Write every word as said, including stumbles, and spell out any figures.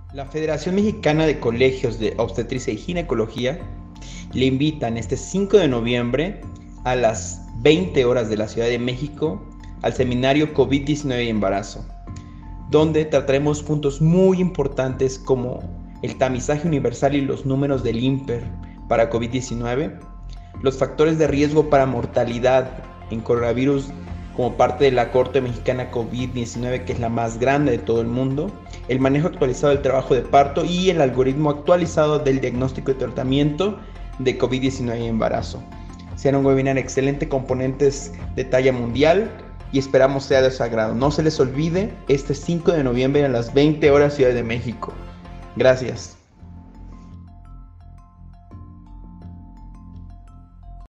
La Federación Mexicana de Colegios de Obstetricia y Ginecología le invitan este cinco de noviembre a las veinte horas de la Ciudad de México al seminario COVID diecinueve y embarazo, donde trataremos puntos muy importantes como el tamizaje universal y los números del INPER para COVID diecinueve, los factores de riesgo para mortalidad en coronavirus como parte de la Corte Mexicana COVID diecinueve, que es la más grande de todo el mundo, el manejo actualizado del trabajo de parto y el algoritmo actualizado del diagnóstico y tratamiento de COVID diecinueve y embarazo. Será un webinar excelente, componentes de talla mundial, y esperamos sea de su agrado. No se les olvide, este cinco de noviembre a las veinte horas Ciudad de México. Gracias.